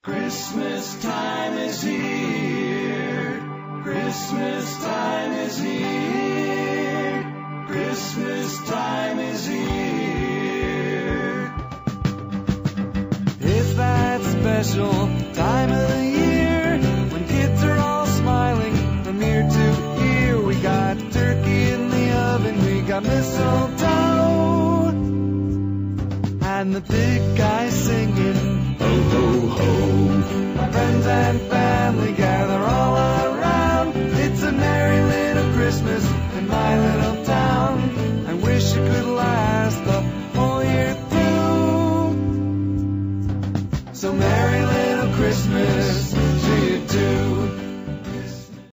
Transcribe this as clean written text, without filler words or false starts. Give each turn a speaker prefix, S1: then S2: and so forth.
S1: Christmas time is here. Christmas time is here. Christmas time is here. It's that special time of the year when kids are all smiling from ear to ear. We got turkey in the oven, we got mistletoe, and the big guy singing, ho, ho, ho. My friends and family gather all around. It's a merry little Christmas in my little town. I wish it could last